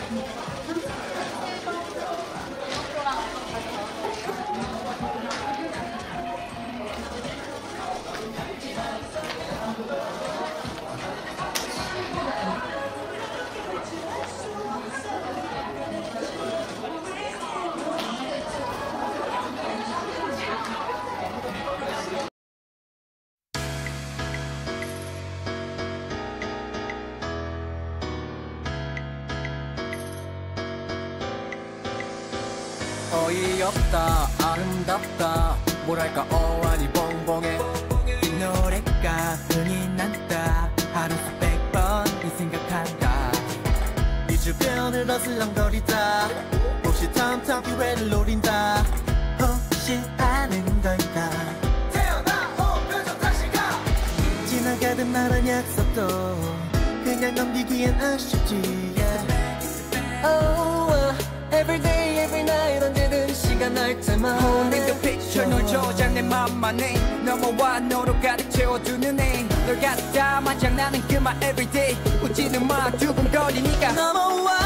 어이없다 아름답다 뭐랄까 어안이 벙벙해 이 노래가 흥이 난다 하루 수백 번 이 생각한다 이 주변을 어슬렁거리다 혹시 탐탐 기회를 노린다 혹시 아는 걸까 태어나 표정 다시 가 지나가던 말한 약속도 그냥 넘기기엔 아쉽지 Every day, every night 언제든 시간 날 때만 Holding the picture 널 저장내 맘만에 넘어와 너로 가득 채워두는 애 널 갖다 마장 나는 그만 every day 웃지는 마 두근거리니까 넘어와